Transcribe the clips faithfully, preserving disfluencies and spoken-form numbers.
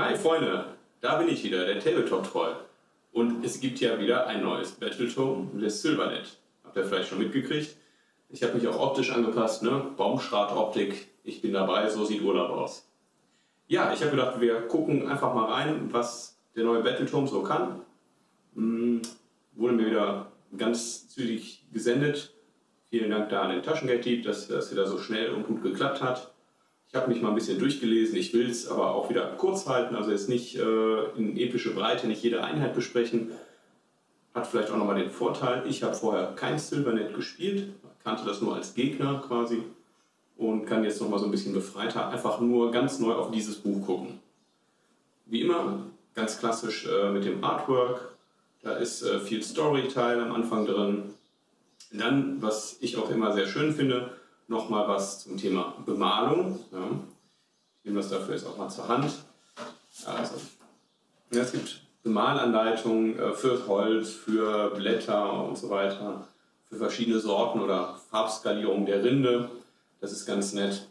Hi Freunde, da bin ich wieder, der Tabletop-Troll. Und es gibt ja wieder ein neues Battletome, das Sylvanet. Habt ihr vielleicht schon mitgekriegt? Ich habe mich auch optisch angepasst, ne? Baumschrat-Optik, ich bin dabei, so sieht Urlaub aus. Ja, ich habe gedacht, wir gucken einfach mal rein, was der neue Battletome so kann. Hm, wurde mir wieder ganz zügig gesendet. Vielen Dank da an den Taschengeld-Dieb, dass das wieder so schnell und gut geklappt hat. Ich habe mich mal ein bisschen durchgelesen, ich will es aber auch wieder kurz halten, also jetzt nicht äh, in epische Breite, nicht jede Einheit besprechen. Hat vielleicht auch nochmal den Vorteil, ich habe vorher kein Sylvanet gespielt, kannte das nur als Gegner quasi und kann jetzt nochmal so ein bisschen befreiter einfach nur ganz neu auf dieses Buch gucken. Wie immer, ganz klassisch äh, mit dem Artwork, da ist äh, viel Storyteil am Anfang drin. Dann, was ich auch immer sehr schön finde, nochmal was zum Thema Bemalung. Ja. Ich nehme das dafür jetzt auch mal zur Hand. Also, ja, es gibt Bemalanleitungen äh, für Holz, für Blätter und so weiter, für verschiedene Sorten oder Farbskalierung der Rinde. Das ist ganz nett.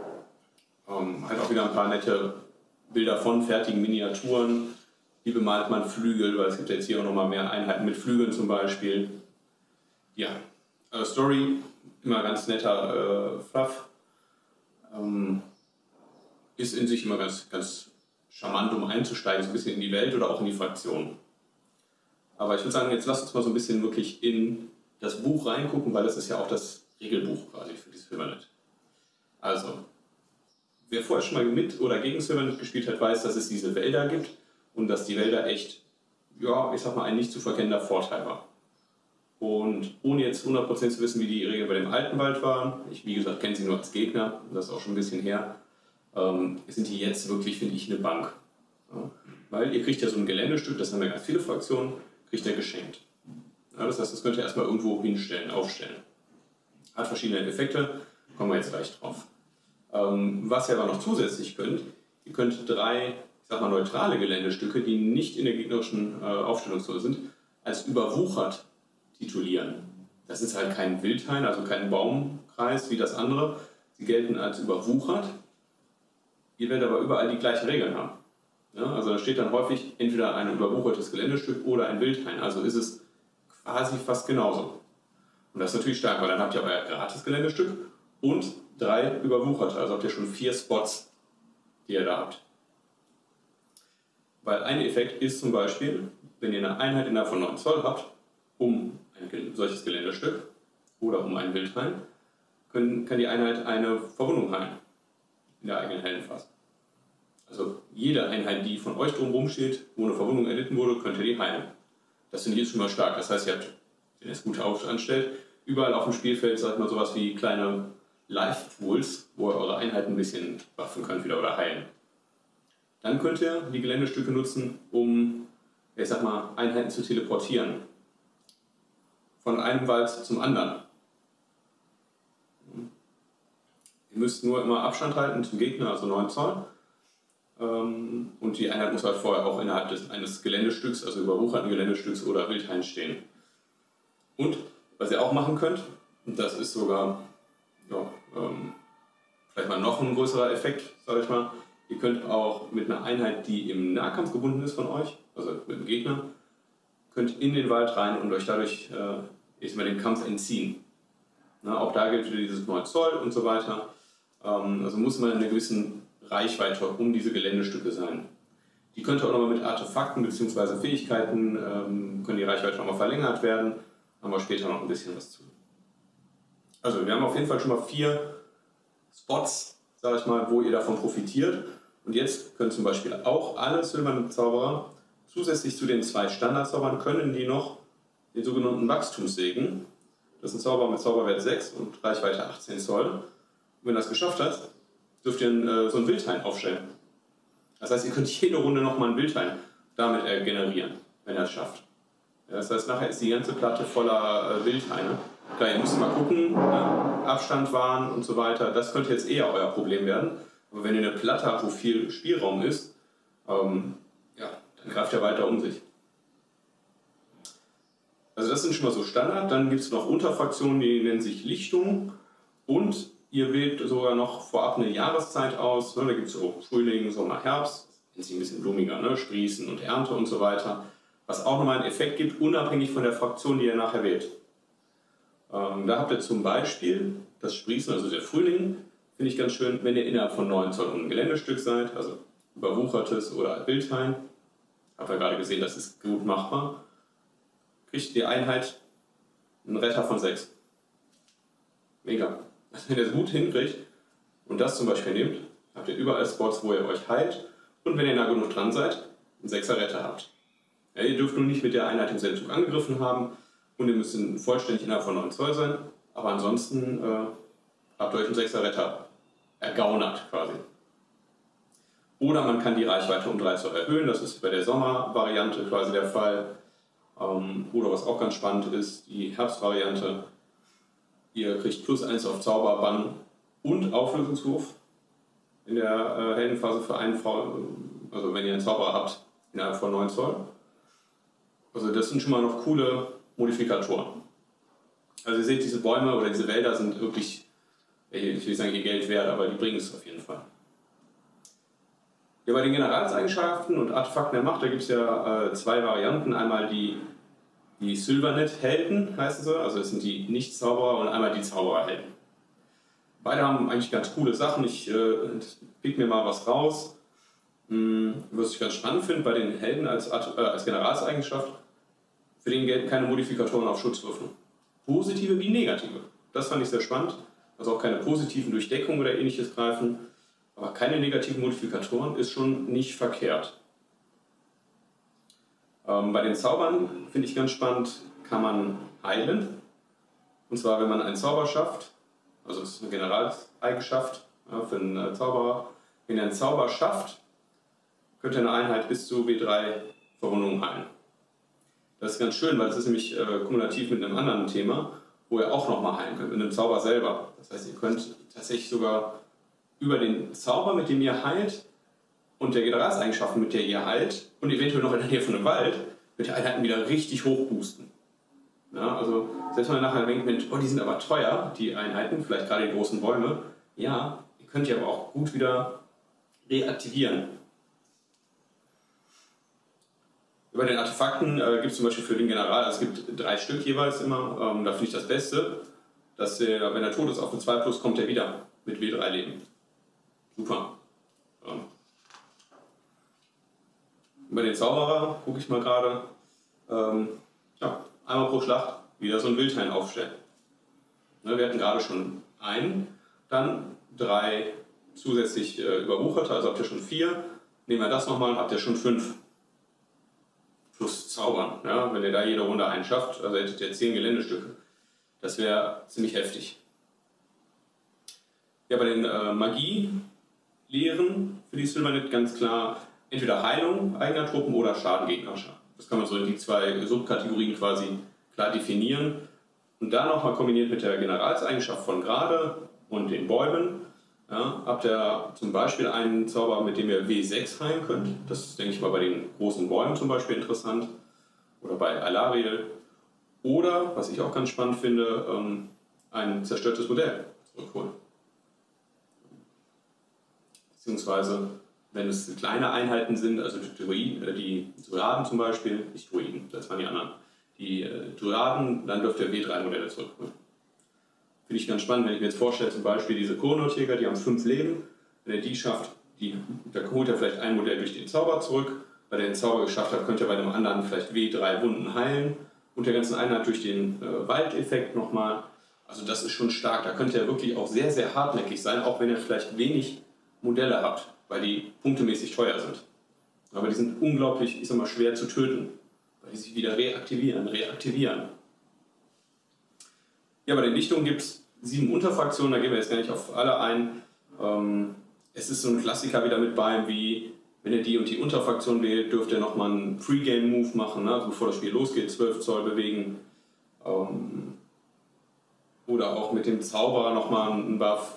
Ähm, halt auch wieder ein paar nette Bilder von fertigen Miniaturen. Wie bemalt man Flügel, weil es gibt jetzt hier auch nochmal mehr Einheiten mit Flügeln zum Beispiel. Ja, also Story. Immer ganz netter äh, Fluff. Ähm, ist in sich immer ganz, ganz charmant, um einzusteigen, so ein bisschen in die Welt oder auch in die Fraktion. Aber ich würde sagen, jetzt lasst uns mal so ein bisschen wirklich in das Buch reingucken, weil das ist ja auch das Regelbuch quasi für die Sylvanet. Also, wer vorher schon mal mit oder gegen Sylvanet gespielt hat, weiß, dass es diese Wälder gibt und dass die Wälder echt, ja, ich sag mal, ein nicht zu verkennender Vorteil war. Und ohne jetzt hundert Prozent zu wissen, wie die Regeln bei dem alten Wald waren, ich wie gesagt kenne sie nur als Gegner, das ist auch schon ein bisschen her, ähm, sind die jetzt wirklich, finde ich, eine Bank. Ja? Weil ihr kriegt ja so ein Geländestück, das haben ja ganz viele Fraktionen, kriegt ihr geschenkt. Ja, das heißt, das könnt ihr erstmal irgendwo hinstellen, aufstellen. Hat verschiedene Effekte, kommen wir jetzt gleich drauf. Ähm, was ihr aber noch zusätzlich könnt, ihr könnt drei, ich sag mal, neutrale Geländestücke, die nicht in der gegnerischen äh, Aufstellungszone sind, als überwuchert titulieren. Das ist halt kein Wildhain, also kein Baumkreis wie das andere. Sie gelten als überwuchert. Ihr werdet aber überall die gleichen Regeln haben. Ja, also da steht dann häufig entweder ein überwuchertes Geländestück oder ein Wildhain. Also ist es quasi fast genauso. Und das ist natürlich stark, weil dann habt ihr euer gratis Geländestück und drei überwucherte. Also habt ihr schon vier Spots, die ihr da habt. Weil ein Effekt ist zum Beispiel, wenn ihr eine Einheit innerhalb von neun Zoll habt, um ein solches Geländestück oder um einen Wildhain, können, kann die Einheit eine Verwundung heilen in der eigenen Heldenphase. Also jede Einheit, die von euch drumherum steht, wo eine Verwundung erlitten wurde, könnt ihr die heilen. Das finde ich jetzt schon mal stark. Das heißt, ihr habt, wenn ihr es gut anstellt, überall auf dem Spielfeld, sagt man, sowas wie kleine Life-Pools, wo ihr eure Einheiten ein bisschen buffen könnt wieder oder heilen. Dann könnt ihr die Geländestücke nutzen, um, ich sag mal, Einheiten zu teleportieren. Von einem Wald zum anderen. Ihr müsst nur immer Abstand halten zum Gegner, also neun Zoll. Und die Einheit muss halt vorher auch innerhalb des, eines Geländestücks, also überwucherten Geländestücks oder Wildhain stehen. Und was ihr auch machen könnt, und das ist sogar ja, ähm, vielleicht mal noch ein größerer Effekt, sage ich mal, ihr könnt auch mit einer Einheit, die im Nahkampf gebunden ist von euch, also mit dem Gegner, könnt in den Wald rein und euch dadurch äh, ich mal, den Kampf entziehen. Na, auch da gilt wieder dieses neun Zoll und so weiter. Ähm, also muss man in einer gewissen Reichweite um diese Geländestücke sein. Die könnte auch nochmal mit Artefakten bzw. Fähigkeiten, ähm, können die Reichweite nochmal verlängert werden. Haben wir später noch ein bisschen was zu. Also wir haben auf jeden Fall schon mal vier Spots, sage ich mal, wo ihr davon profitiert. Und jetzt können zum Beispiel auch alle Sylvanet-Zauberer zusätzlich zu den zwei Standardzaubern können die noch den sogenannten Wachstumssegen. Das ist ein Zauber mit Zauberwert sechs und Reichweite achtzehn Zoll. Und wenn ihr das geschafft habt, dürft ihr äh, so einen Wildhain aufstellen. Das heißt, ihr könnt jede Runde nochmal einen Wildhain damit äh, generieren, wenn ihr es schafft. Ja, das heißt, nachher ist die ganze Platte voller äh, Wildhaine. Klar, ihr müsst mal gucken, äh, Abstand wahren und so weiter. Das könnte jetzt eher euer Problem werden. Aber wenn ihr eine Platte habt, wo viel Spielraum ist, ähm, ja, dann greift ihr weiter um sich. Also das sind schon mal so Standard. Dann gibt es noch Unterfraktionen, die nennen sich Lichtung. Und ihr wählt sogar noch vorab eine Jahreszeit aus. Da gibt es so Frühling, Sommer, Herbst. nennt sich ein bisschen blumiger, ne? Sprießen und Ernte und so weiter. Was auch nochmal einen Effekt gibt, unabhängig von der Fraktion, die ihr nachher wählt. Ähm, da habt ihr zum Beispiel das Sprießen, also der Frühling, finde ich ganz schön, wenn ihr innerhalb von neun Zoll um ein Geländestück seid, also überwuchertes oder Wildhain. Habt ihr gerade gesehen, das ist gut machbar. Kriegt die Einheit einen Retter von sechs. Mega. Also wenn ihr das gut hinkriegt und das zum Beispiel nehmt, habt ihr überall Spots, wo ihr euch heilt und wenn ihr nah genug dran seid, einen sechser Retter habt. Ja, ihr dürft nun nicht mit der Einheit im selben Zug angegriffen haben und ihr müsst vollständig innerhalb von neun Zoll sein, aber ansonsten äh, habt ihr euch einen sechser Retter ergaunert quasi. Oder man kann die Reichweite um drei Zoll erhöhen, das ist bei der Sommervariante quasi der Fall. Ähm, oder was auch ganz spannend ist, die Herbstvariante. Ihr kriegt plus eins auf Zauberbann und Auflösungswurf in der äh, Heldenphase für einen Frau, also wenn ihr einen Zauberer habt, innerhalb von neun Zoll. Also das sind schon mal noch coole Modifikatoren. Also ihr seht, diese Bäume oder diese Wälder sind wirklich, ich will nicht sagen ihr Geld wert, aber die bringen es auf jeden Fall. Ja, bei den Generalseigenschaften und Artefakten der Macht, da gibt es ja äh, zwei Varianten. Einmal die, die Sylvanet-Helden heißen sie, also das sind die Nicht-Zauberer, und einmal die Zaubererhelden. Beide haben eigentlich ganz coole Sachen. Ich äh, pick mir mal was raus. Hm, was ich ganz spannend finde, bei den Helden als, äh, als Generalseigenschaft, für den gelten keine Modifikatoren auf Schutzwürfen. Positive wie negative. Das fand ich sehr spannend. Also auch keine positiven Durchdeckungen oder ähnliches greifen. Aber keine negativen Modifikatoren ist schon nicht verkehrt. Ähm, bei den Zaubern finde ich ganz spannend, kann man heilen. Und zwar, wenn man einen Zauber schafft, also das ist eine Generalseigenschaft ja, für einen äh, Zauberer. Wenn ihr einen Zauber schafft, könnt ihr eine Einheit bis zu W drei Verwundungen heilen. Das ist ganz schön, weil das ist nämlich äh, kumulativ mit einem anderen Thema, wo ihr auch nochmal heilen könnt, mit einem Zauber selber. Das heißt, ihr könnt tatsächlich sogar über den Zauber, mit dem ihr heilt, und der Generalseigenschaften, mit der ihr heilt, und eventuell noch in der Nähe von einem Wald, mit der Einheiten wieder richtig hoch boosten. Ja, also selbst wenn man nachher denkt, Mensch, oh, die sind aber teuer, die Einheiten, vielleicht gerade die großen Bäume, ja, ihr könnt die aber auch gut wieder reaktivieren. Über den Artefakten äh, gibt es zum Beispiel für den General, also es gibt drei Stück jeweils immer, ähm, da finde ich das Beste, dass der, wenn er tot ist, auf eine zwei plus kommt er wieder mit W drei Leben. Super. Ja. Über den Zauberer gucke ich mal gerade. Ähm, ja, einmal pro Schlacht wieder so ein Wildhain aufstellen. Ne, wir hatten gerade schon einen, dann drei zusätzlich äh, überwucherte, also habt ihr schon vier. Nehmen wir das nochmal, habt ihr schon fünf. Plus Zaubern. Ja, wenn ihr da jede Runde einen schafft, also hättet ihr zehn Geländestücke. Das wäre ziemlich heftig. Ja, bei den äh, Magie-Lehren für die Sylvanet ganz klar entweder Heilung eigener Truppen oder Schaden gegnerischer. Das kann man so in die zwei Subkategorien quasi klar definieren. Und dann nochmal kombiniert mit der Generalseigenschaft von Grade und den Bäumen. Ja, habt ihr zum Beispiel einen Zauber, mit dem ihr W sechs heilen könnt. Das ist, denke ich mal, bei den großen Bäumen zum Beispiel interessant. Oder bei Alariel. Oder, was ich auch ganz spannend finde, ähm, ein zerstörtes Modell zurückholen. Beziehungsweise, wenn es kleine Einheiten sind, also die, Druiden, die Druiden zum Beispiel, nicht Druiden, das waren die anderen, die äh, Druiden, dann dürft ihr W drei Modelle zurückholen. Finde ich ganz spannend, wenn ich mir jetzt vorstelle, zum Beispiel diese Koronotjäger, die haben fünf Leben, wenn ihr die schafft, die, da holt ihr vielleicht ein Modell durch den Zauber zurück, weil ihr den Zauber geschafft habt, könnt ihr bei dem anderen vielleicht W drei Wunden heilen und der ganzen Einheit durch den äh, Waldeffekt nochmal. Also das ist schon stark, da könnt ihr wirklich auch sehr, sehr hartnäckig sein, auch wenn ihr vielleicht wenig Modelle habt, weil die punktemäßig teuer sind. Aber die sind unglaublich, ich sag mal, schwer zu töten, weil die sich wieder reaktivieren, reaktivieren. Ja, bei den Dichtungen gibt es sieben Unterfraktionen, da gehen wir jetzt gar nicht auf alle ein. Ähm, es ist so ein Klassiker wieder mit bei, wie wenn ihr die und die Unterfraktion wählt, dürft ihr nochmal einen Pre-Game-Move machen, ne? Also bevor das Spiel losgeht, zwölf Zoll bewegen. Ähm, oder auch mit dem Zauberer nochmal einen Buff.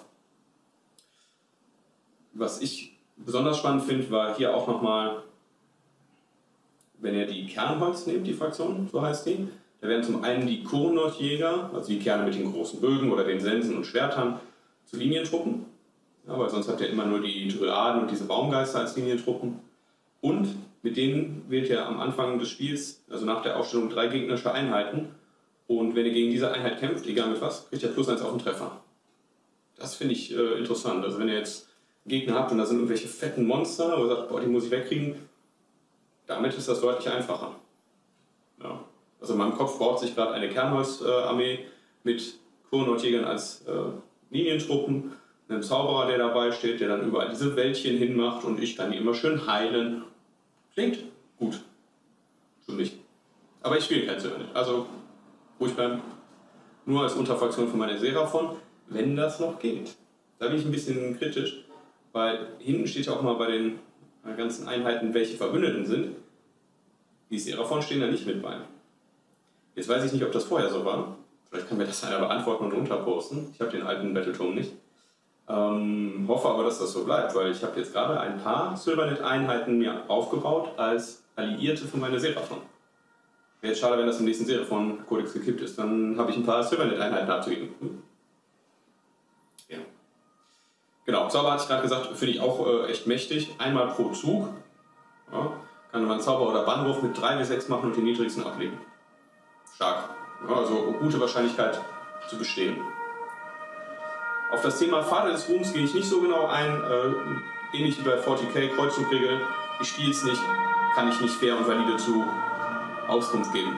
Was ich besonders spannend finde, war hier auch nochmal, wenn ihr die Kernholz nehmt, die Fraktion, so heißt die, da werden zum einen die Kurnotjäger, also die Kerne mit den großen Bögen oder den Sensen und Schwertern, zu Linientruppen. Ja, weil sonst habt ihr immer nur die Dryaden und diese Baumgeister als Linientruppen. Und mit denen wählt ihr am Anfang des Spiels, also nach der Aufstellung, drei gegnerische Einheiten. Und wenn ihr gegen diese Einheit kämpft, egal mit was, kriegt ihr plus eins auf den Treffer. Das finde ich äh, interessant. Also wenn ihr jetzt einen Gegner habt und da sind irgendwelche fetten Monster, wo ihr sagt, boah, die muss ich wegkriegen, damit ist das deutlich einfacher. Ja. Also in meinem Kopf baut sich gerade eine Kernholz-Armee mit Kurnothjägern als äh, Linientruppen, einem Zauberer, der dabei steht, der dann überall diese Wäldchen hinmacht und ich kann die immer schön heilen. Klingt gut. Für mich. Aber ich spiele kein Sylvaneth. Also ruhig bleiben. Nur als Unterfraktion von meiner Seraphon, wenn das noch geht. Da bin ich ein bisschen kritisch, weil hinten steht ja auch mal bei den ganzen Einheiten, welche Verbündeten sind. Die Seraphon stehen da nicht mit bei. Jetzt weiß ich nicht, ob das vorher so war. Vielleicht kann mir das einer beantworten und runterposten. Ich habe den alten Battletome nicht. Ähm, hoffe aber, dass das so bleibt, weil ich habe jetzt gerade ein paar Sylvaneth-Einheiten mir aufgebaut als Alliierte von meiner Seraphon. Wäre jetzt schade, wenn das im nächsten Seraphon-Kodex gekippt ist. Dann habe ich ein paar Sylvaneth-Einheiten abzugeben. Hm. Ja. Genau, Zauber hatte ich gerade gesagt, finde ich auch äh, echt mächtig. Einmal pro Zug. Ja, kann man Zauber oder Bannwurf mit drei bis sechs machen und den niedrigsten ablegen. Stark. Ja, also gute Wahrscheinlichkeit zu bestehen. Auf das Thema Pfade des Ruhms gehe ich nicht so genau ein. Äh, ähnlich wie bei vierzig K Kreuzzugregel. Ich spiele es nicht, kann ich nicht fair und valide zu Auskunft geben.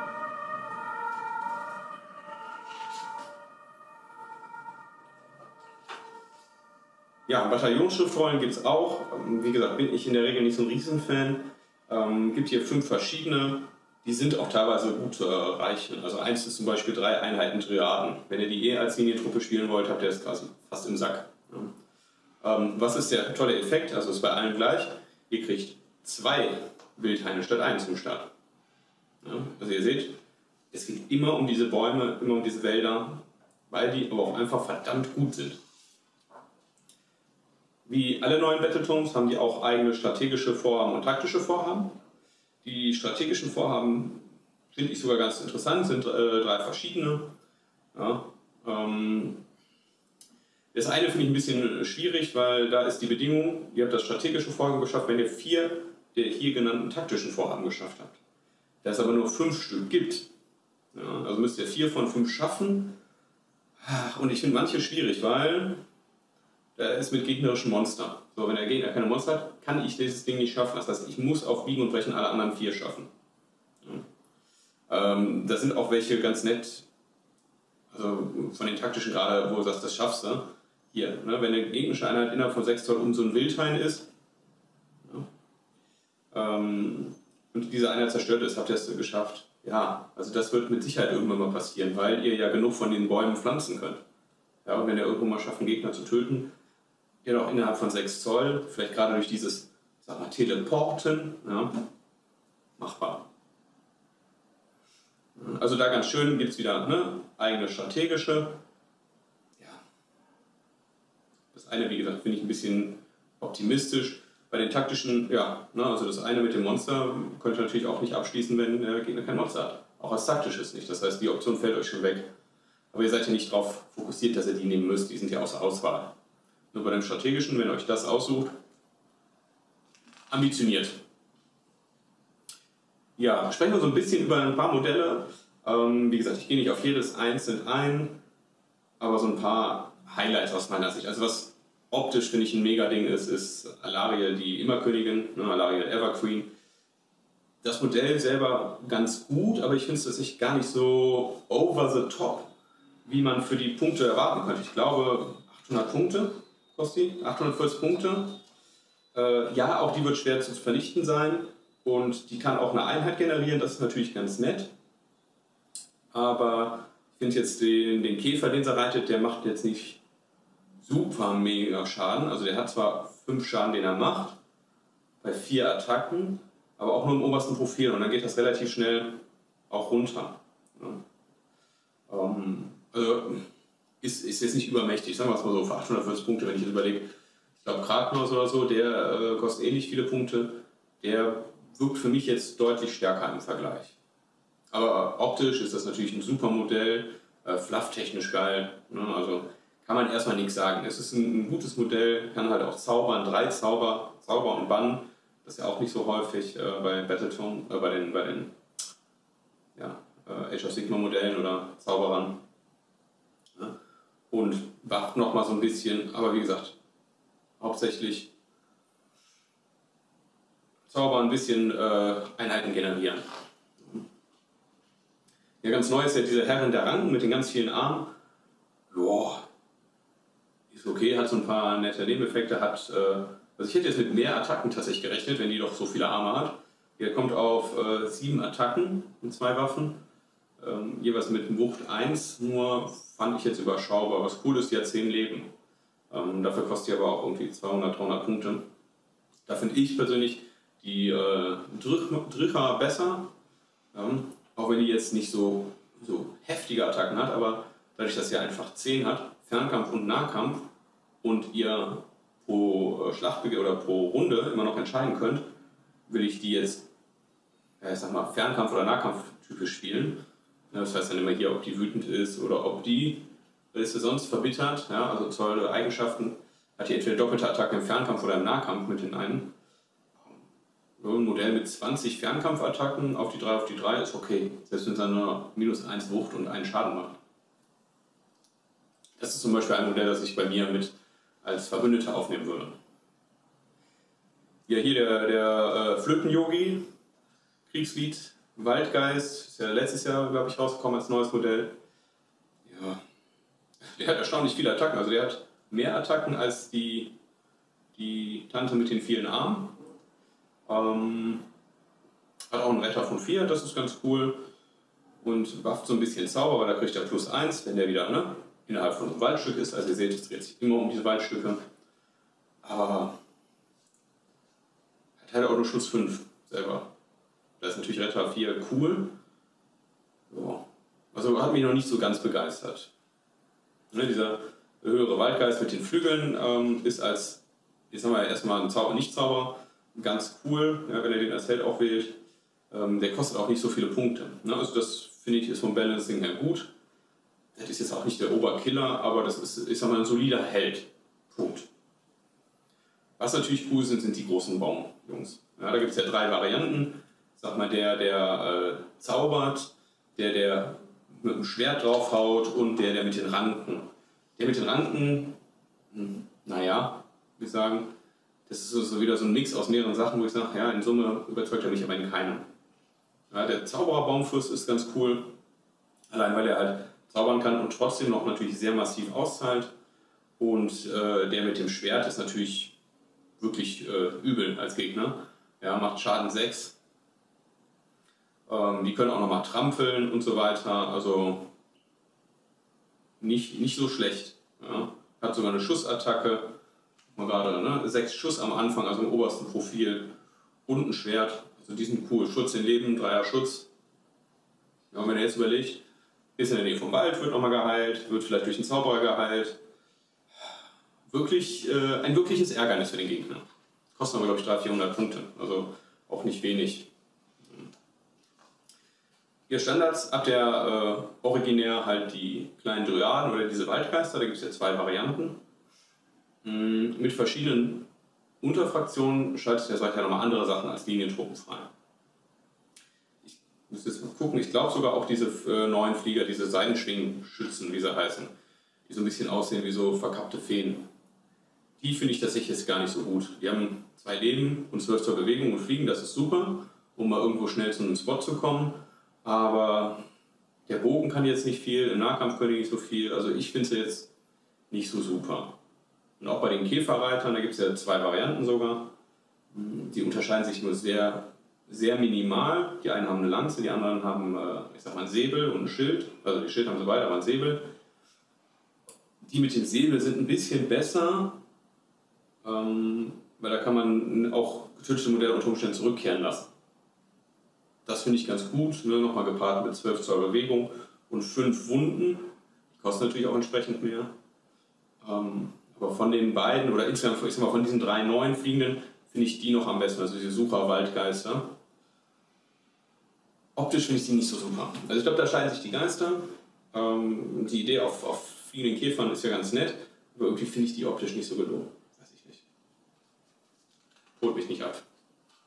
Ja, Bataillonsschriftrollen gibt es auch. Wie gesagt, bin ich in der Regel nicht so ein Riesenfan. Ähm, gibt hier fünf verschiedene. Die sind auch teilweise gut zu erreichen. Also eins ist zum Beispiel drei Einheiten Triaden. Wenn ihr die eh als Linientruppe spielen wollt, habt ihr das quasi fast im Sack. Ja. Ähm, was ist der tolle Effekt? Also ist bei allen gleich. Ihr kriegt zwei Wildhaine statt eins zum Start. Ja. Also ihr seht, es geht immer um diese Bäume, immer um diese Wälder, weil die aber auch einfach verdammt gut sind. Wie alle neuen Battletomes haben die auch eigene strategische Vorhaben und taktische Vorhaben. Die strategischen Vorhaben finde ich sogar ganz interessant, sind äh, drei verschiedene. Ja, ähm, das eine finde ich ein bisschen schwierig, weil da ist die Bedingung, ihr habt das strategische Vorhaben geschafft, wenn ihr vier der hier genannten taktischen Vorhaben geschafft habt. Da es aber nur fünf Stück gibt, ja, also müsst ihr vier von fünf schaffen. Und ich finde manche schwierig, weil da ist mit gegnerischen Monstern. So, wenn der Gegner keine Monster hat, kann ich dieses Ding nicht schaffen. Das heißt, ich muss auf Biegen und Brechen alle anderen vier schaffen. Ja. Ähm, da sind auch welche ganz nett, also von den taktischen gerade, wo du sagst, das schaffst du. Hier, ne, wenn eine gegnerische Einheit innerhalb von sechs Zoll um so ein Wildhain ist, ja, ähm, und diese Einheit zerstört ist, habt ihr es geschafft. Ja, also das wird mit Sicherheit irgendwann mal passieren, weil ihr ja genug von den Bäumen pflanzen könnt. Ja, und wenn ihr irgendwo mal schafft, einen Gegner zu töten, ihr auch innerhalb von sechs Zoll, vielleicht gerade durch dieses, sag mal, Teleporten, ja, machbar. Also da ganz schön gibt es wieder eine eigene strategische. Ja. Das eine, wie gesagt, finde ich ein bisschen optimistisch. Bei den taktischen, ja, ne, also das eine mit dem Monster könnt ihr natürlich auch nicht abschließen, wenn der Gegner kein Monster hat. Auch als taktisches nicht. Das heißt, die Option fällt euch schon weg. Aber ihr seid ja nicht darauf fokussiert, dass ihr die nehmen müsst. Die sind ja außer Auswahl. Nur bei dem strategischen, wenn ihr euch das aussucht, ambitioniert. Ja, sprechen wir so ein bisschen über ein paar Modelle. Ähm, wie gesagt, ich gehe nicht auf jedes einzeln ein, aber so ein paar Highlights aus meiner Sicht. Also was optisch, finde ich, ein Mega-Ding ist, ist Alarielle, die Immerkönigin, ne, Alarielle Everqueen. Das Modell selber ganz gut, aber ich finde es tatsächlich gar nicht so over the top, wie man für die Punkte erwarten könnte. Ich glaube, achthundert Punkte kostet die, achthundertvierzig Punkte. Äh, ja, auch die wird schwer zu vernichten sein und die kann auch eine Einheit generieren, das ist natürlich ganz nett. Aber ich finde jetzt den, den Käfer, den sie reitet, der macht jetzt nicht super mega Schaden. Also der hat zwar fünf Schaden, den er macht, bei vier Attacken, aber auch nur im obersten Profil und dann geht das relativ schnell auch runter. Ja. Ähm, also ist, ist jetzt nicht übermächtig, sagen wir es mal so, für achthundertvierzig Punkte, wenn ich jetzt überlege, ich glaube Kraknos oder so, der äh, kostet ähnlich viele Punkte, der wirkt für mich jetzt deutlich stärker im Vergleich. Aber optisch ist das natürlich ein super Modell, äh, flufftechnisch geil, ne? Also kann man erstmal nichts sagen. Es ist ein, ein gutes Modell, kann halt auch zaubern, drei Zauber, Zauber und Bann, Das ist ja auch nicht so häufig äh, bei Battletome, äh, bei den, bei den ja, äh, Age of Sigmar Modellen oder Zauberern. Ja. Und wacht nochmal so ein bisschen, aber wie gesagt, hauptsächlich Zauber ein bisschen äh, Einheiten generieren. Ja, ganz neu ist ja diese Herrin der Ranken mit den ganz vielen Armen. Joa, ist okay, hat so ein paar nette Nebeneffekte, hat, äh, also ich hätte jetzt mit mehr Attacken tatsächlich gerechnet, wenn die doch so viele Arme hat. Hier kommt auf äh, sieben Attacken mit zwei Waffen, ähm, jeweils mit Wucht eins, nur fand ich jetzt überschaubar. Was cool ist, die hat zehn Leben. Ähm, dafür kostet die aber auch irgendwie zweihundert, dreihundert Punkte. Da finde ich persönlich die äh, Drücher besser, ähm, auch wenn die jetzt nicht so, so heftige Attacken hat, aber dadurch, dass sie einfach zehn hat, Fernkampf und Nahkampf und ihr pro Schlachtbeginn oder pro Runde immer noch entscheiden könnt, will ich die jetzt, ja, ich sag mal, Fernkampf- oder Nahkampf-typisch spielen. Ja, das heißt dann immer hier, ob die wütend ist oder ob die, was ist sie sonst, verbittert, ja, also tolle Eigenschaften, hat die entweder doppelte Attacke im Fernkampf oder im Nahkampf mit den einen. So ein Modell mit zwanzig Fernkampfattacken auf die drei auf die drei ist okay, selbst wenn es dann nur minus eins Wucht und einen Schaden macht. Das ist zum Beispiel ein Modell, das ich bei mir mit als Verbündeter aufnehmen würde. Ja, hier der, der äh, Flöten-Yogi, Kriegslied, Waldgeist, ist ja letztes Jahr, glaube ich, rausgekommen als neues Modell. Ja, der hat erstaunlich viele Attacken, also der hat mehr Attacken als die, die Tante mit den vielen Armen. Ähm, hat auch einen Retter von vier, das ist ganz cool. Und bufft so ein bisschen Zauber, weil da kriegt er plus eins, wenn der wieder ne, innerhalb von einem Waldstück ist. Also ihr seht, es dreht sich immer um diese Waldstücke. Aber hat halt auch nur Schutz fünf selber. Da ist natürlich Retter vier cool. So. Also hat mich noch nicht so ganz begeistert. Ne, dieser höhere Waldgeist mit den Flügeln ähm, ist als, ich sag mal, erstmal ein Zauber, Nicht-Zauber ganz cool, ja, wenn ihr den als Held auch wählt. Ähm, der kostet auch nicht so viele Punkte. Ne? Also das finde ich ist vom Balancing her gut. Das ist jetzt auch nicht der Oberkiller, aber das ist, ich sag mal, ein solider Held. Punkt. Was natürlich cool sind, sind die großen Baumjungs. Ja, da gibt es ja drei Varianten. Sag mal, der, der äh, zaubert, der, der mit dem Schwert draufhaut und der, der mit den Ranken. Der mit den Ranken, hm, naja, würde ich sagen, das ist so wieder so ein Mix aus mehreren Sachen, wo ich sage, ja, in Summe überzeugt er mich aber in keinem. Ja, der Zauberer-Baumfürst ist ganz cool, allein weil er halt zaubern kann und trotzdem noch natürlich sehr massiv auszahlt. Und äh, der mit dem Schwert ist natürlich wirklich äh, übel als Gegner. Ja, macht Schaden sechs. Ähm, die können auch nochmal trampeln und so weiter. Also nicht, nicht so schlecht. Ja. Hat sogar eine Schussattacke. Mal gerade ne? sechs Schuss am Anfang, also im obersten Profil. Und ein Schwert. Also die sind cool. Schutz in Leben, Dreier Schutz. Ja, und wenn ihr jetzt überlegt, ist in der Nähe vom Wald, wird nochmal geheilt, wird vielleicht durch einen Zauberer geheilt. Wirklich, äh, ein wirkliches Ärgernis für den Gegner. Kostet aber, glaube ich, dreihundert, vierhundert Punkte. Also auch nicht wenig. Ihr Standards habt ihr äh, originär halt die kleinen Dryaden oder diese Waldgeister, da gibt es ja zwei Varianten. Mhm, mit verschiedenen Unterfraktionen schaltet der Seite ja nochmal andere Sachen als Linientruppen frei. Ich muss jetzt mal gucken, ich glaube sogar auch diese äh, neuen Flieger, diese Seidenschwingenschützen, wie sie heißen, die so ein bisschen aussehen wie so verkappte Feen. Die finde ich tatsächlich jetzt gar nicht so gut. Die haben zwei Leben und zwölf zur Bewegung und fliegen, das ist super, um mal irgendwo schnell zu einem Spot zu kommen. Aber der Bogen kann jetzt nicht viel, im Nahkampf können die nicht so viel, also ich finde sie jetzt nicht so super. Und auch bei den Käferreitern, da gibt es ja zwei Varianten sogar, die unterscheiden sich nur sehr, sehr minimal. Die einen haben eine Lanze, die anderen haben, ich sag mal, ein Säbel und ein Schild. Also die Schild haben sie beide, aber ein Säbel. Die mit dem Säbel sind ein bisschen besser, ähm, weil da kann man auch getötete Modelle unter Umständen zurückkehren lassen. Das finde ich ganz gut, ne? Nochmal gepaart mit zwölf Zoll Bewegung und fünf Wunden. Die kosten natürlich auch entsprechend mehr. Ähm, aber von den beiden, oder insgesamt ich sag mal, von diesen drei neuen Fliegenden, finde ich die noch am besten, also diese Sucher-Waldgeister. Optisch finde ich die nicht so super. Also ich glaube, da scheiden sich die Geister. Ähm, die Idee auf, auf fliegenden Käfern ist ja ganz nett, aber irgendwie finde ich die optisch nicht so gelungen. Weiß ich nicht. Holt mich nicht ab.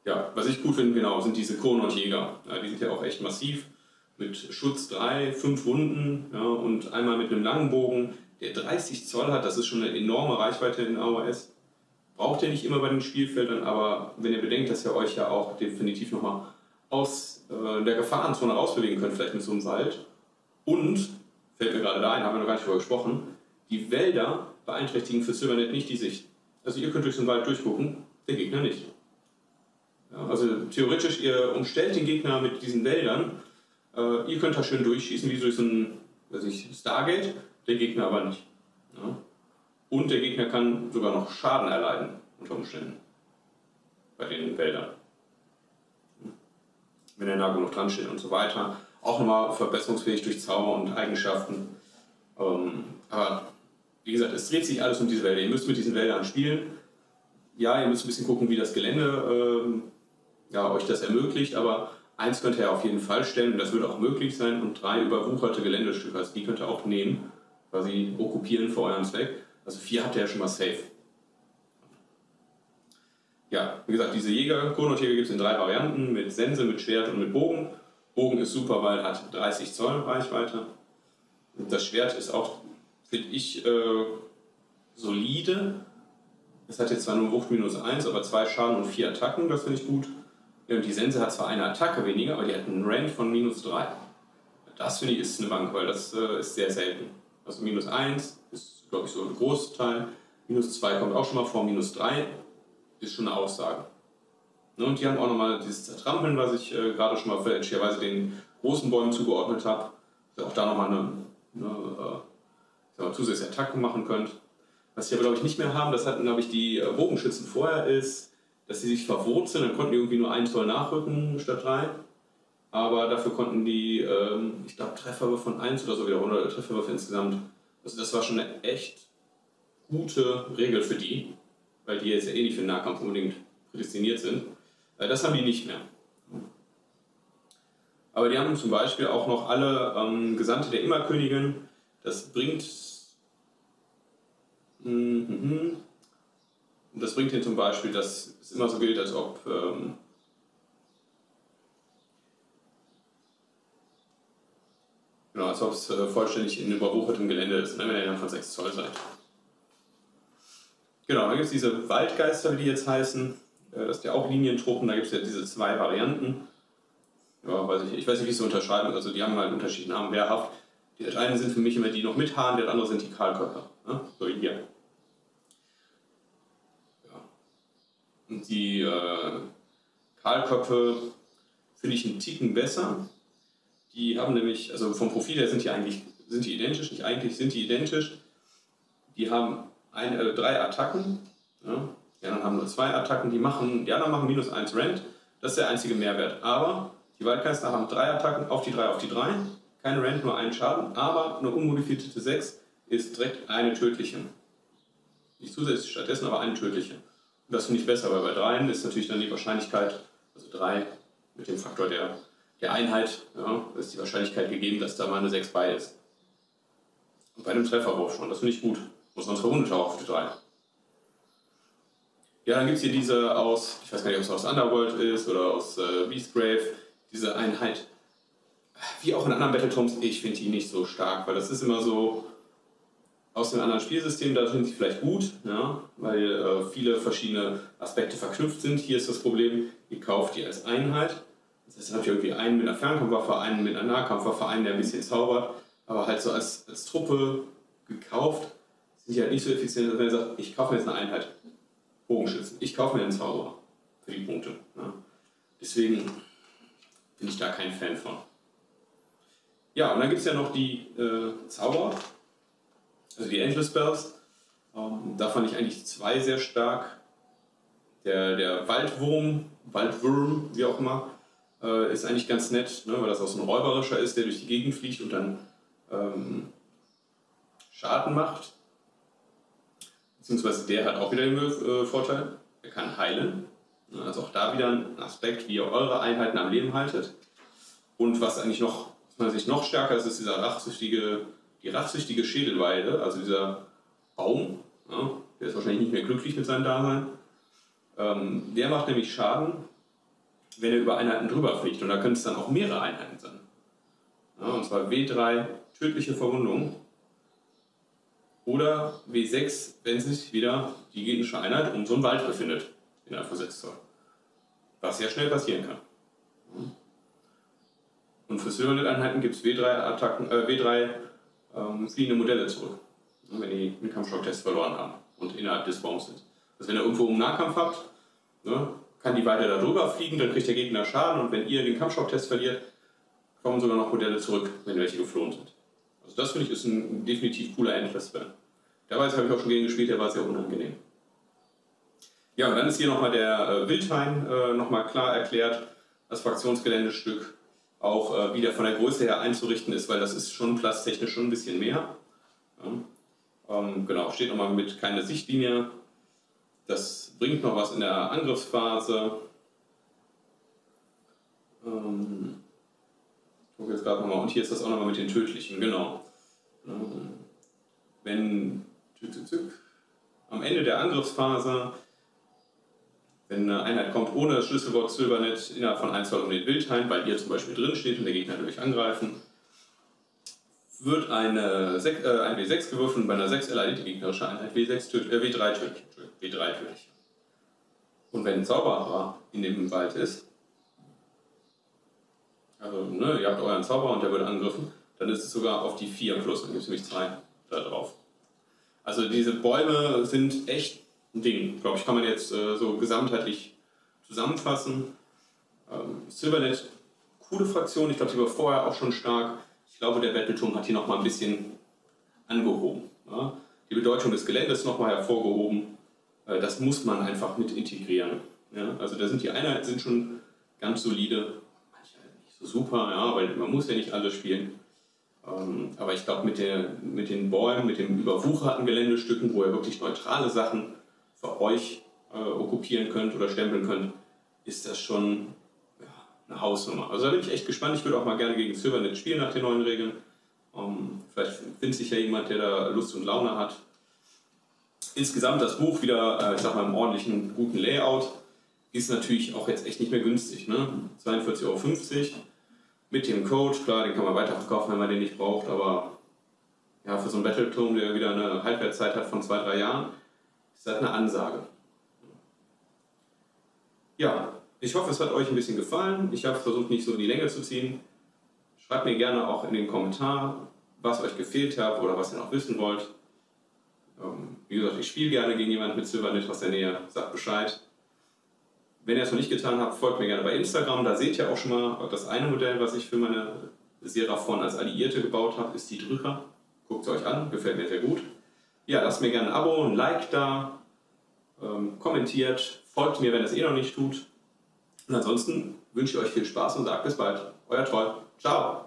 Ja, was ich gut finde, genau, sind diese Kohnort-Jäger. Ja, die sind ja auch echt massiv. Mit Schutz drei, fünf Wunden, ja, und einmal mit einem langen Bogen, der dreißig Zoll hat. Das ist schon eine enorme Reichweite in A O S. Braucht ihr nicht immer bei den Spielfeldern, aber wenn ihr bedenkt, dass ihr euch ja auch definitiv nochmal aus äh, der Gefahrenzone rausbewegen könnt, vielleicht mit so einem Wald. Und, fällt mir gerade da ein, haben wir noch gar nicht drüber gesprochen, die Wälder beeinträchtigen für Sylvaneth nicht die Sicht. Also ihr könnt durch so einen Wald durchgucken, der Gegner nicht. Ja, also theoretisch, ihr umstellt den Gegner mit diesen Wäldern, äh, ihr könnt da schön durchschießen, wie durch so ein, weiß ich, Stargate, der Gegner aber nicht. Ja. Und der Gegner kann sogar noch Schaden erleiden, unter Umständen, bei den Wäldern. Wenn er nah genug dran steht und so weiter. Auch nochmal verbesserungsfähig durch Zauber und Eigenschaften. Ähm, aber wie gesagt, es dreht sich alles um diese Wälder. Ihr müsst mit diesen Wäldern spielen. Ja, ihr müsst ein bisschen gucken, wie das Gelände ähm, ja, euch das ermöglicht, aber eins könnt ihr auf jeden Fall stellen und das wird auch möglich sein und drei überwucherte Geländestücke, also die könnt ihr auch nehmen, quasi okkupieren für euren Zweck. Also vier habt ihr ja schon mal safe. Ja, wie gesagt, diese Jäger, Kohnort-Jäger gibt es in drei Varianten, mit Sense, mit Schwert und mit Bogen. Bogen ist super, weil er hat dreißig Zoll Reichweite. Und das Schwert ist auch, finde ich, äh, solide. Es hat jetzt zwar nur Wucht minus eins, aber zwei Schaden und vier Attacken, das finde ich gut. Ja, und die Sense hat zwar eine Attacke weniger, aber die hat einen Range von minus drei. Das finde ich ist eine Bank, weil das äh, ist sehr selten. Also minus eins ist, glaube ich, so ein Großteil. minus zwei kommt auch schon mal vor, minus drei ist schon eine Aussage. Ne, und die haben auch nochmal dieses Zertrampeln, was ich äh, gerade schon mal fälschlicherweise den großen Bäumen zugeordnet habe. Dass ihr auch da nochmal eine, eine äh, zusätzliche Attacke machen könnt. Was sie aber, glaube ich, nicht mehr haben, das hatten, glaube ich, die äh, Bogenschützen vorher, ist, dass sie sich verwurzeln, dann konnten die irgendwie nur einen Zoll nachrücken statt drei. Aber dafür konnten die, ähm, ich glaube, Trefferwürfe von eins oder so wiederholen, oder Trefferwürfe insgesamt. Also das war schon eine echt gute Regel für die, weil die jetzt ja eh nicht für den Nahkampf unbedingt prädestiniert sind. Äh, das haben die nicht mehr. Aber die haben zum Beispiel auch noch alle ähm, Gesandte der Immerkönigin. Das bringt... Mhm. Und das bringt ihnen zum Beispiel, dass es immer so gilt, als ob ähm, genau, als ob es äh, vollständig in überwuchertem Gelände ist, ne, wenn ihr dann von sechs Zoll seid. Genau, dann gibt es diese Waldgeister, wie die jetzt heißen. Äh, das sind ja auch Linientruppen, da gibt es ja diese zwei Varianten. Ja, weiß ich, ich weiß nicht, wie es so unterscheiden, also die haben halt unterschiedliche Namen, wehrhaft. Die einen sind für mich immer die noch mit Haaren, der andere sind die Kahlköpfe. Ne? So hier. Und die äh, Kahlköpfe finde ich einen Ticken besser. Die haben nämlich, also vom Profil her sind die eigentlich sind die identisch, nicht eigentlich, sind die identisch. Die haben ein, äh, drei Attacken, ja. Die anderen haben nur zwei Attacken, die, machen, die anderen machen minus eins Rend, das ist der einzige Mehrwert. Aber die Waldgeister haben drei Attacken auf die drei auf die drei, keine Rend, nur einen Schaden, aber eine unmodifizierte sechs ist direkt eine tödliche. Nicht zusätzlich stattdessen, aber eine tödliche. Und das finde ich besser, weil bei dreien ist natürlich dann die Wahrscheinlichkeit, also drei mit dem Faktor der, der Einheit, ja, ist die Wahrscheinlichkeit gegeben, dass da mal eine sechs bei ist. Und bei einem Trefferwurf schon, das finde ich gut. Muss man es verwundet auch auf die drei. Ja, dann gibt es hier diese aus, ich weiß gar nicht, ob es aus Underworld ist oder aus äh, Beastgrave, diese Einheit, wie auch in anderen Battletomes, ich finde die nicht so stark, weil das ist immer so, aus dem anderen Spielsystem, da sind sie vielleicht gut, ja, weil äh, viele verschiedene Aspekte verknüpft sind. Hier ist das Problem, ihr kauft die als Einheit. Das heißt, ihr habt irgendwie einen mit einer Fernkampfwaffe, einen mit einer Nahkampfwaffe, einen, der ein bisschen zaubert, aber halt so als, als Truppe gekauft, sind die halt nicht so effizient, als wenn ihr sagt, ich kaufe mir jetzt eine Einheit Bogenschützen, ich kaufe mir einen Zauberer für die Punkte. Ja. Deswegen bin ich da kein Fan von. Ja, und dann gibt es ja noch die äh, Zauberer. Also die Angel Spells, ähm, da fand ich eigentlich zwei sehr stark. Der, der Waldwurm, Waldwurm, wie auch immer, äh, ist eigentlich ganz nett, ne, weil das auch so ein Räuberischer ist, der durch die Gegend fliegt und dann ähm, Schaden macht. Beziehungsweise der hat auch wieder den äh, Vorteil, er kann heilen. Also auch da wieder ein Aspekt, wie ihr eure Einheiten am Leben haltet. Und was eigentlich noch, was man sich noch stärker ist, ist dieser rachsüchtige Die rachsüchtige Schädelweide, also dieser Baum, ja, der ist wahrscheinlich nicht mehr glücklich mit seinem Dasein, ähm, der macht nämlich Schaden wenn er über Einheiten drüber fliegt. Und da können es dann auch mehrere Einheiten sein. Ja, und zwar W drei, tödliche Verwundung. Oder W sechs, wenn sich wieder die gegnerische Einheit um so einen Wald befindet, innerhalb von sechs Zoll. Was sehr schnell passieren kann. Und für Silvernet-Einheiten gibt es W drei, Attacken, äh, W drei ähm, fliehende Modelle zurück, wenn die einen Kampfschocktest verloren haben und innerhalb des Baums sind. Also wenn ihr irgendwo einen Nahkampf habt, ne, kann die weiter da drüber fliegen, dann kriegt der Gegner Schaden und wenn ihr den Kampfschocktest verliert, kommen sogar noch Modelle zurück, wenn welche geflohen sind. Also das finde ich ist ein definitiv cooler Endless-Spell. Dabei habe ich auch schon gegen gespielt, der war sehr unangenehm. Ja, und dann ist hier nochmal der äh, Wildhain äh, nochmal klar erklärt, das Fraktionsgeländestück auch äh, wieder von der Größe her einzurichten ist, weil das ist schon platztechnisch schon ein bisschen mehr. Ja. Ähm, genau, steht nochmal mit keine Sichtlinie. Das bringt noch was in der Angriffsphase. Ähm, ich gucke jetzt gerade nochmal, und hier ist das auch nochmal mit den tödlichen, genau. Ähm, wenn tück, tück, tück, am Ende der Angriffsphase, wenn eine Einheit kommt ohne das Schlüsselwort Silvernet innerhalb von ein Zoll um den Wildhain, weil ihr zum Beispiel drin steht und der Gegner durch angreifen, wird eine sechs, äh, ein W sechs gewürfelt und bei einer sechs erleidet die gegnerische Einheit W sechs tödlich, äh, W drei tödlich. W drei tödlich. Und wenn ein Zauberer in dem Wald ist, also ne, ihr habt euren Zauberer und der wird angegriffen, dann ist es sogar auf die vier plus, dann gibt es nämlich zwei da drauf. Also diese Bäume sind echt ein Ding, glaube ich, kann man jetzt äh, so gesamtheitlich zusammenfassen. Ähm, Silvernet, coole Fraktion, ich glaube, die war vorher auch schon stark. Ich glaube, der Battleturm hat hier nochmal ein bisschen angehoben. Ja? Die Bedeutung des Geländes nochmal hervorgehoben. Äh, das muss man einfach mit integrieren. Ja? Also da sind die Einheiten sind schon ganz solide, manche nicht so super, ja, weil man muss ja nicht alle spielen. Ähm, aber ich glaube, mit, mit den Bäumen, mit den überwucherten Geländestücken, wo ihr wirklich neutrale Sachen für euch äh, okkupieren könnt oder stempeln könnt, ist das schon ja, eine Hausnummer. Also da bin ich echt gespannt. Ich würde auch mal gerne gegen Silvernet spielen nach den neuen Regeln. Ähm, vielleicht findet sich ja jemand, der da Lust und Laune hat. Insgesamt das Buch wieder, äh, ich sag mal, im ordentlichen, guten Layout. Ist natürlich auch jetzt echt nicht mehr günstig. Ne? zweiundvierzig Euro fünfzig mit dem Code. Klar, den kann man weiterverkaufen, wenn man den nicht braucht. Aber ja, für so einen Battleturm, der wieder eine Halbwertszeit hat von zwei, drei Jahren, ist das eine Ansage. Ja, ich hoffe, es hat euch ein bisschen gefallen. Ich habe versucht, nicht so in die Länge zu ziehen. Schreibt mir gerne auch in den Kommentaren, was euch gefehlt hat oder was ihr noch wissen wollt. Ähm, wie gesagt, ich spiele gerne gegen jemanden mit Silvernet aus der Nähe. Sagt Bescheid. Wenn ihr es noch nicht getan habt, folgt mir gerne bei Instagram. Da seht ihr auch schon mal das eine Modell, was ich für meine Seraphon als Alliierte gebaut habe, ist die Drücker. Guckt es euch an, gefällt mir sehr gut. Ja, lasst mir gerne ein Abo, ein Like da, ähm, kommentiert, folgt mir, wenn ihr es eh noch nicht tut. Und ansonsten wünsche ich euch viel Spaß und sagt bis bald. Euer Troll. Ciao.